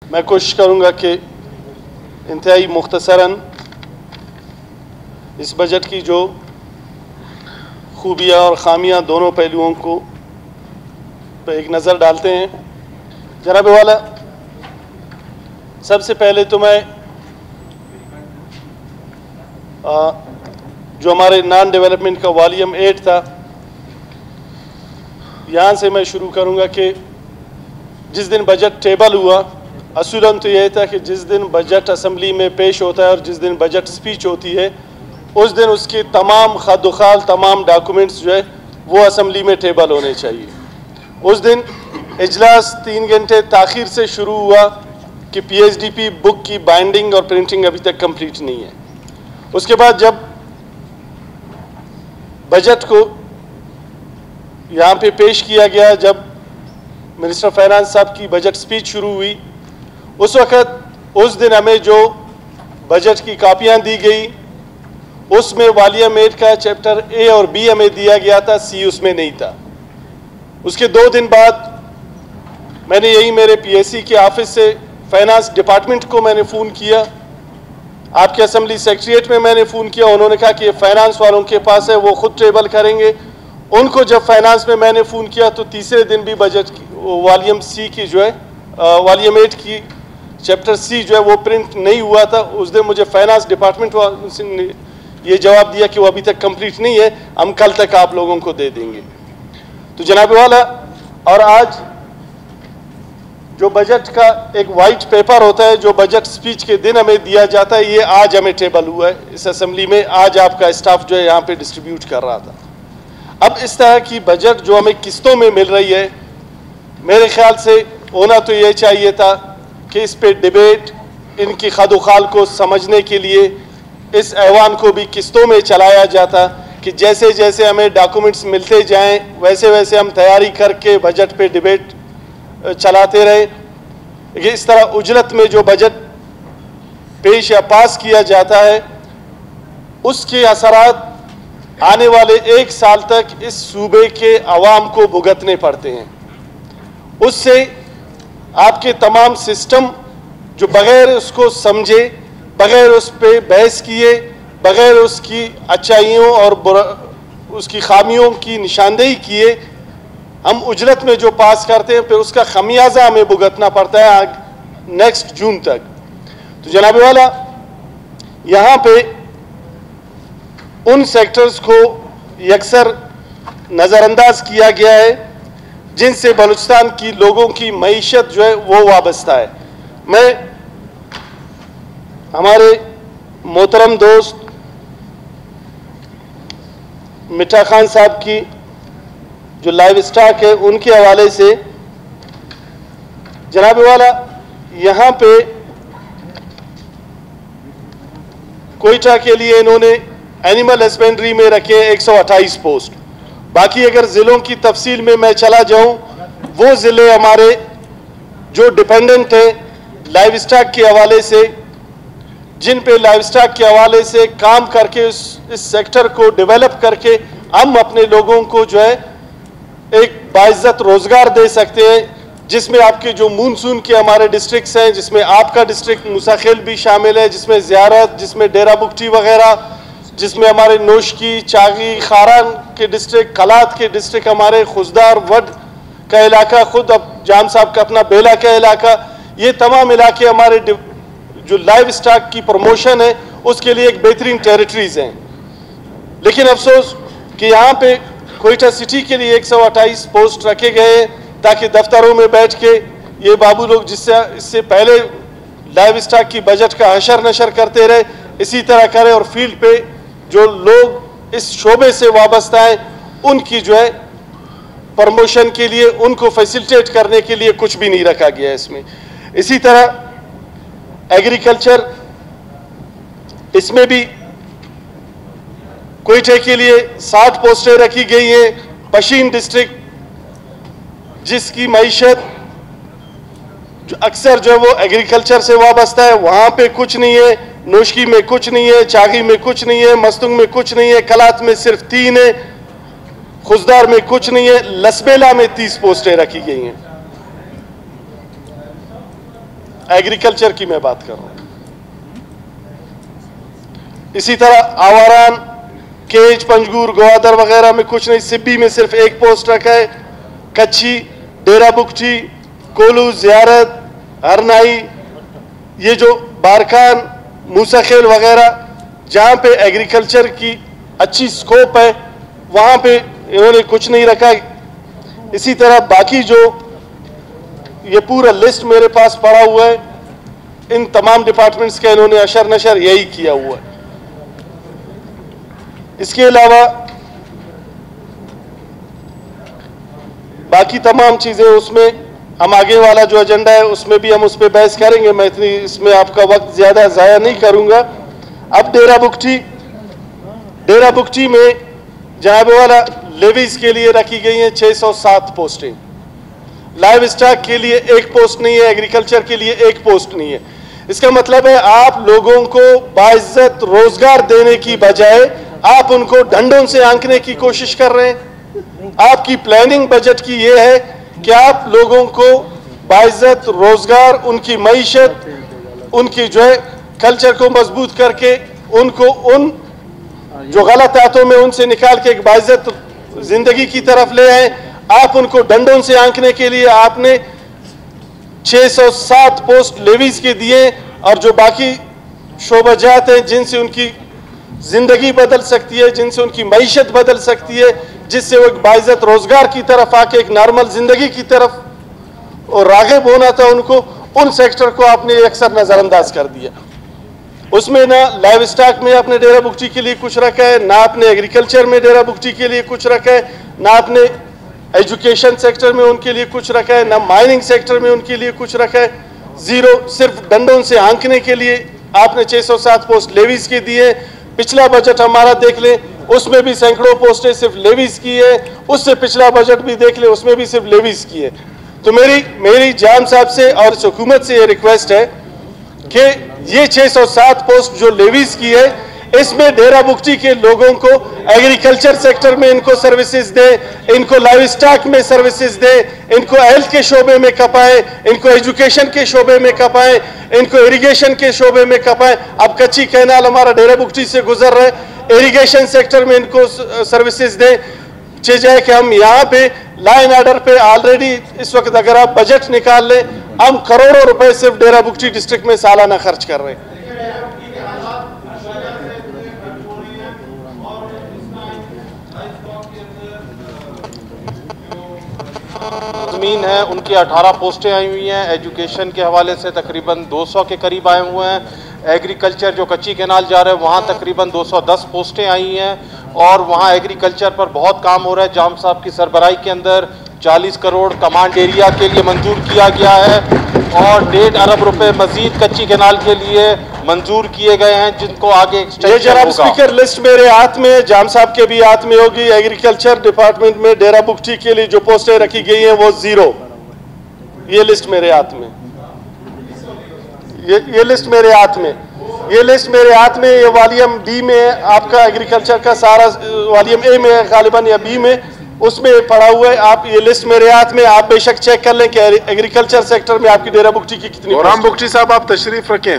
मैं कोशिश करूंगा कि इंतहाई मुख्तसरन इस बजट की जो खूबियाँ और ख़ामियाँ दोनों पहलुओं को पे एक नज़र डालते हैं। जनाब वाला, सबसे पहले तो मैं जो हमारे नॉन डेवलपमेंट का वॉल्यूम 8 था, यहाँ से मैं शुरू करूँगा कि जिस दिन बजट टेबल हुआ, असूलन तो यह था कि जिस दिन बजट असम्बली में पेश होता है और जिस दिन बजट स्पीच होती है, उस दिन उसके तमाम खदुखाल तमाम डॉक्यूमेंट्स जो है वो असम्बली में टेबल होने चाहिए। उस दिन इजलास 3 घंटे ताख़ीर से शुरू हुआ कि PHDP बुक की बाइंडिंग और प्रिंटिंग अभी तक कंप्लीट नहीं है। उसके बाद जब बजट को यहाँ पे पेश किया गया, जब मिनिस्टर फाइनेंस साहब की बजट स्पीच शुरू हुई, उस वक़्त उस दिन हमें जो बजट की कापियाँ दी गई, उसमें वॉल्यूम 8 का चैप्टर A और B हमें दिया गया था, C उसमें नहीं था। उसके 2 दिन बाद मैंने यही मेरे PSC के ऑफिस से फाइनेंस डिपार्टमेंट को मैंने फ़ोन किया, आपके असेंबली सेक्रेटरीट में मैंने फ़ोन किया। उन्होंने कहा कि फाइनेंस वालों के पास है, वो खुद टेबल करेंगे। उनको जब फाइनेंस में मैंने फ़ोन किया तो तीसरे दिन भी बजट की वॉल्यूम C की जो है वॉल्यूम 8 की चैप्टर C जो है वो प्रिंट नहीं हुआ था। उस दिन मुझे फाइनेंस डिपार्टमेंट ने ये जवाब दिया कि वो अभी तक कंप्लीट नहीं है, हम कल तक आप लोगों को दे देंगे। तो जनाब वाला, और आज जो बजट का एक वाइट पेपर होता है जो बजट स्पीच के दिन हमें दिया जाता है, ये आज हमें टेबल हुआ है इस असेंबली में। आज आपका स्टाफ जो है यहाँ पे डिस्ट्रीब्यूट कर रहा था। अब इस तरह की बजट जो हमें किस्तों में मिल रही है, मेरे ख्याल से होना तो ये चाहिए था कि इस पे डिबेट, इनकी खदुखाल को समझने के लिए इस ऐवान को भी किस्तों में चलाया जाता कि जैसे जैसे हमें डॉक्यूमेंट्स मिलते जाएं वैसे वैसे हम तैयारी करके बजट पे डिबेट चलाते रहे। इस तरह उजलत में जो बजट पेश या पास किया जाता है, उसके असरात आने वाले 1 साल तक इस सूबे के अवाम को भुगतने पड़ते हैं। उससे आपके तमाम सिस्टम जो बग़ैर उसको समझे, बग़ैर उस पर बहस किए, बग़ैर उसकी अच्छाइयों और उसकी खामियों की निशानदेही किए, हम उजरत में जो पास करते हैं फिर उसका खमियाजा हमें भुगतना पड़ता है नेक्स्ट जून तक। तो जनाब वाला, यहाँ पे उन सेक्टर्स को यकसर नज़रअंदाज किया गया है जिनसे बलूचिस्तान की लोगों की मईशत जो है वो वाबस्ता है। मैं हमारे मोहतरम दोस्त मिठा खान साहब की जो लाइव स्टॉक है उनके हवाले से, जनाब वाला, यहाँ पे कोयटा के लिए इन्होंने एनिमल हस्बेंड्री में रखे 128 पोस्ट। बाकी अगर ज़िलों की तफसील में मैं चला जाऊँ, वो ज़िले हमारे जो डिपेंडेंट है लाइव स्टॉक के हवाले से, जिन पे लाइव स्टॉक के हवाले से काम करके इस सेक्टर को डेवलप करके हम अपने लोगों को जो है एक बाइज्जत रोज़गार दे सकते हैं, जिसमें आपके जो मानसून के हमारे डिस्ट्रिक्ट्स हैं, जिसमें आपका डिस्ट्रिक्ट मुसाखिल भी शामिल है, जिसमें ज़ियारत, जिसमें डेरा बुगटी वगैरह, जिसमें हमारे नोशकी, चागी, खारान के डिस्ट्रिक्ट, कलात के डिस्ट्रिक्ट, हमारे खुजदार वड का इलाका, खुद अब जाम साहब का अपना बेला का इलाका, ये तमाम इलाके हमारे जो लाइव स्टॉक की प्रमोशन है उसके लिए एक बेहतरीन टेरिटरीज हैं। लेकिन अफसोस कि यहाँ पे कोयटा सिटी के लिए 128 पोस्ट रखे गए ताकि दफ्तरों में बैठ के ये बाबू लोग जिससे इससे पहले लाइव स्टॉक की बजट का हशर नशर करते रहे, इसी तरह करें और फील्ड पे जो लोग इस शोबे से वाबस्ता हैं उनकी जो है प्रमोशन के लिए, उनको फैसिलिटेट करने के लिए कुछ भी नहीं रखा गया है इसमें। इसी तरह एग्रीकल्चर, इसमें भी कोयटे के लिए 60 पोस्टें रखी गई हैं। पशीन डिस्ट्रिक्ट जिसकी मईशत जो अक्सर जो है वो एग्रीकल्चर से वाबस्ता है, वहाँ पे कुछ नहीं है। नोशकी में कुछ नहीं है, चागी में कुछ नहीं है, मस्तुंग में कुछ नहीं है, कलात में सिर्फ 3 है, खुजदार में कुछ नहीं है, लसबेला में 30 पोस्टें रखी गई हैं। एग्रीकल्चर की मैं बात कर रहा हूं। इसी तरह आवारान, केज, पंजगूर, गोवादर वगैरह में कुछ नहीं, सिब्बी में सिर्फ एक पोस्ट रखा है। कच्ची, डेरा बुगटी, कोलू, जियारत, हरनाई, ये जो बारखान, मूसाखेल वगैरह जहां पे एग्रीकल्चर की अच्छी स्कोप है वहां पे इन्होंने कुछ नहीं रखा। इसी तरह बाकी जो ये पूरा लिस्ट मेरे पास पड़ा हुआ है, इन तमाम डिपार्टमेंट्स का इन्होंने अशर नशर यही किया हुआ है। इसके अलावा बाकी तमाम चीजें उसमें हम आगे वाला जो एजेंडा है उसमें भी हम उस पर बहस करेंगे, मैं इतनी इसमें आपका वक्त ज्यादा जाया नहीं करूंगा। अब डेरा बुगटी में जनाब वाला लेवीज के लिए रखी गई हैं 607 पोस्टें। लाइव स्टॉक के लिए एक पोस्ट नहीं है, एग्रीकल्चर के लिए एक पोस्ट नहीं है। इसका मतलब है आप लोगों को बाइज्जत रोजगार देने की बजाय आप उनको डंडों से आंकने की कोशिश कर रहे हैं। आपकी प्लानिंग बजट की यह है कि आप लोगों को बाइज्जत रोजगार, उनकी मईशत, उनकी जो है कल्चर को मजबूत करके उनको उन जो गलत आदतों में उनसे निकाल के एक बाइज्जत जिंदगी की तरफ ले आए। आप उनको डंडों से आंकने के लिए आपने 607 पोस्ट लेवीज के दिए और जो बाकी शोबाजात हैं जिनसे उनकी जिंदगी बदल सकती है, जिनसे उनकी मईशत बदल सकती है, जिससे वो एक बाइज्जत रोजगार की तरफ आके एक नॉर्मल जिंदगी की तरफ और राग़िब होना था उनको, उन सेक्टर को आपने अक्सर नजरअंदाज कर दिया। उसमें ना लाइव स्टॉक में आपने डेरा बुगटी के लिए कुछ रखा है, ना आपने एग्रीकल्चर में डेरा बुगटी के लिए कुछ रखा है, ना आपने एजुकेशन सेक्टर में उनके लिए कुछ रखा है, ना माइनिंग सेक्टर में उनके लिए कुछ रखा है। जीरो, सिर्फ डंडों से आंकने के लिए आपने 607 पोस्ट लेवीज के दिए। पिछला बजट हमारा देख ले, उसमें भी सैकड़ों पोस्टें सिर्फ लेवीज की है। उससे पिछला बजट भी देख ले, उसमें भी सिर्फ लेवीज की है। तो मेरी जाम साहब से और इस हुकूमत से ये रिक्वेस्ट है कि ये 607 पोस्ट जो लेवीज की है, इसमें डेरा बुगटी के लोगों को एग्रीकल्चर सेक्टर में इनको सर्विसेज दे, इनको लाइव स्टॉक में सर्विसेज दे, इनको हेल्थ के शोबे में कपाए, इनको एजुकेशन के शोबे में कपाए, इनको इरिगेशन के शोबे में कपाए। अब कच्ची कैनाल हमारा डेरा बुगटी से गुजर रहा है, इरिगेशन सेक्टर में इनको सर्विसेज दे। चे जाए कि हम यहाँ पे लाइन ऑर्डर पे ऑलरेडी इस वक्त अगर आप बजट निकाल लें, हम करोड़ों रुपए सिर्फ डेरा बुगटी डिस्ट्रिक्ट में सालाना खर्च कर रहे हैं। ज़मीन है उनकी 18 पोस्टें आई हुई हैं। एजुकेशन के हवाले से तकरीबन 200 के करीब आए हुए हैं। एग्रीकल्चर जो कच्ची कैनाल जा रहा है वहाँ तकरीबन 210 पोस्टें आई हैं और वहाँ एग्रीकल्चर पर बहुत काम हो रहा है। जाम साहब की सरबराही के अंदर 40 करोड़ कमांड एरिया के लिए मंजूर किया गया है और 1.5 अरब रुपए मजीद कच्ची कैनाल के लिए मंजूर किए गए हैं, जिनको आगे ये जनाब स्पीकर लिस्ट मेरे हाथ में, जाम साहब के भी हाथ में होगी। एग्रीकल्चर डिपार्टमेंट में डेरा बुगटी के लिए जो पोस्टें रखी गई हैं वो 0। ये लिस्ट मेरे हाथ में, ये लिस्ट मेरे हाथ में, ये लिस्ट मेरे हाथ में। ये वॉल्यूम बी में आपका एग्रीकल्चर का सारा, वॉल्यूम ए में गालिबन या बी में, उसमें पड़ा हुआ है। आप ये लिस्ट मेरे हाथ में, आप बेशक चेक कर लें कि एग्रीकल्चर सेक्टर में आपकी डेरा बुगटी की कितनी। राम बुगटी साहब आप तशरीफ रखें,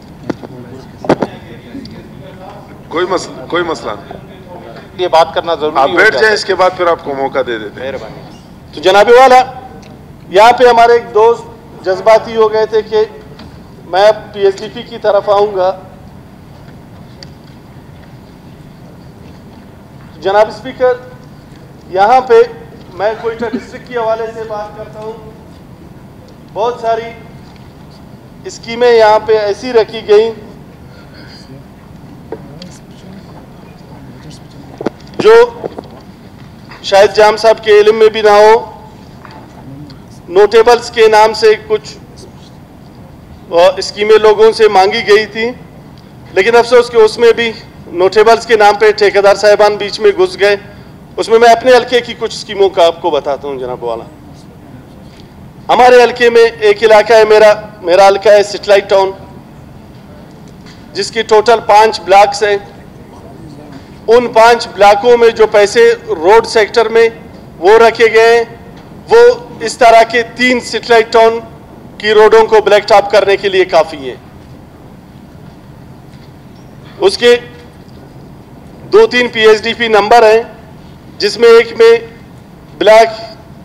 कोई मसला नहीं, ये बात करना जरूरी है। आप बैठ जाएं, इसके बाद फिर आपको मौका दे देते हैं। मेहरबानी। तो जनाबे वाला यहाँ पे हमारे एक दोस्त जज्बाती हो गए थे कि मैं पीएचडीपी की तरफ आऊंगा। जनाब स्पीकर, यहाँ पे मैं कोयटा डिस्ट्रिक्ट के हवाले से बात करता हूँ। बहुत सारी स्कीमें यहाँ पे ऐसी रखी गई जो शायद जाम साहब के इल्म में भी ना हो। नोटेबल्स के नाम से कुछ स्कीमें लोगों से मांगी गई थी, लेकिन अफसोस कि उसमें भी नोटेबल्स के नाम पे ठेकेदार साहिबान बीच में घुस गए। उसमें मैं अपने हल्के की कुछ स्कीमों का आपको बताता हूं जनाब वाला। हमारे हल्के में एक इलाका है, मेरा हल्का है सेटेलाइट टाउन, जिसकी टोटल 5 ब्लॉक्स हैं। उन 5 ब्लॉकों में जो पैसे रोड सेक्टर में वो रखे गए हैं, वो इस तरह के 3 सेटेलाइट टाउन की रोडों को ब्लैक टॉप करने के लिए काफी है। उसके 2-3 PSDP नंबर हैं, जिसमें एक में ब्लैक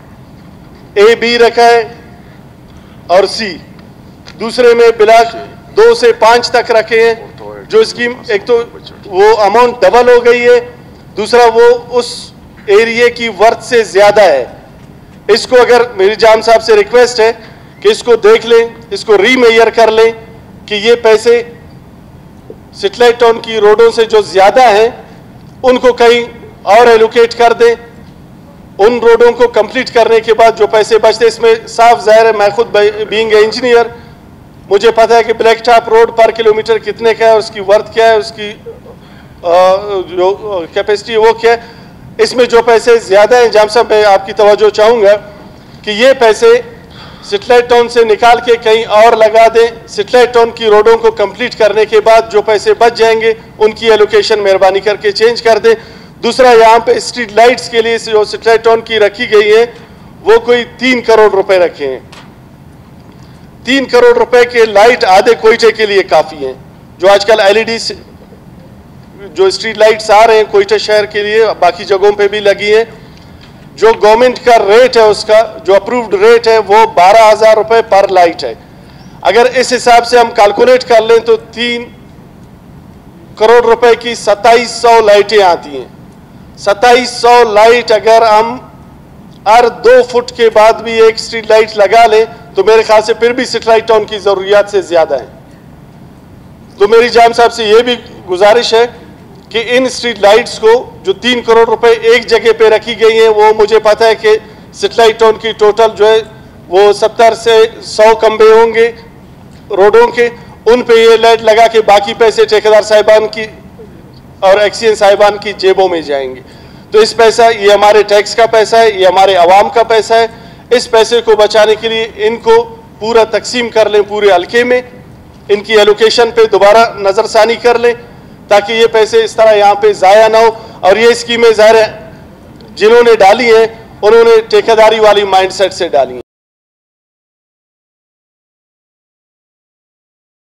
A-B रखा है और C, दूसरे में ब्लैक 2 से 5 तक रखे हैं। जो स्कीम, एक तो वो अमाउंट डबल हो गई है, दूसरा वो उस एरिया की वर्थ से ज्यादा है। इसको अगर मेरी जाम साहब से रिक्वेस्ट है कि इसको देख लें, इसको रीमेजर कर लें कि ये पैसे सैटेलाइट टाउन की रोडों से जो ज्यादा हैं उनको कहीं और एलोकेट कर दें। उन रोडों को कंप्लीट करने के बाद जो पैसे बचते, इसमें साफ जाहिर है, मैं खुद बीइंग इंजीनियर मुझे पता है कि ब्लैक टॉप रोड पर किलोमीटर कितने का है, उसकी वर्थ क्या है, उसकी जो कैपेसिटी वो क्या है। इसमें जो पैसे ज्यादा हैं, जाम साहब मैं आपकी तवज्जो चाहूंगा कि ये पैसे सैटेलाइट टाउन से निकाल के कहीं और लगा दें। सैटेलाइट टाउन की रोडों को कंप्लीट करने के बाद जो पैसे बच जाएंगे उनकी एलोकेशन मेहरबानी करके चेंज कर दें। दूसरा, यहाँ पे स्ट्रीट लाइट्स के लिए जो सैटेलाइट टाउन की रखी गई है वो कोई 3 करोड़ रुपए रखे हैं। 3 करोड़ रुपए के लाइट आधे कोयटे के लिए काफी हैं। जो आजकल LED जो स्ट्रीट लाइट्स आ रहे हैं कोयटा शहर के लिए, बाकी जगहों पे भी लगी है। जो गवर्नमेंट का रेट है, उसका जो अप्रूव्ड रेट है वो 12,000 रुपए पर लाइट है। अगर इस हिसाब से हम कैलकुलेट कर लें तो 3 करोड़ रुपए की 2700 लाइटें आती हैं। 2700 लाइट अगर हम हर 2 फुट के बाद भी एक स्ट्रीट लाइट लगा लें तो मेरे ख्याल से फिर भी सैटेलाइट टाउन की जरूरियात से ज्यादा है। तो मेरी जाम साहब से यह भी गुजारिश है कि इन स्ट्रीट लाइट्स को जो 3 करोड़ रुपए एक जगह पे रखी गई हैं, वो मुझे पता है कि सैटेलाइट टाउन की टोटल जो है वो 70 से 100 खंबे होंगे रोडों के, उन पे ये लाइट लगा के बाकी पैसे ठेकेदार साहिबान की और एक्सीएन साहिबान की जेबों में जाएंगे। तो इस पैसा, ये हमारे टैक्स का पैसा है, ये हमारे अवाम का पैसा है। इस पैसे को बचाने के लिए इनको पूरा तकसीम कर लें पूरे हल्के में, इनकी एलोकेशन पे दोबारा नजरसानी कर लें ताकि ये पैसे इस तरह यहाँ पे जाया ना हो। और ये स्कीमें ज़ाहिर है जिन्होंने डाली हैं उन्होंने ठेकेदारी वाली माइंडसेट से डाली हैं।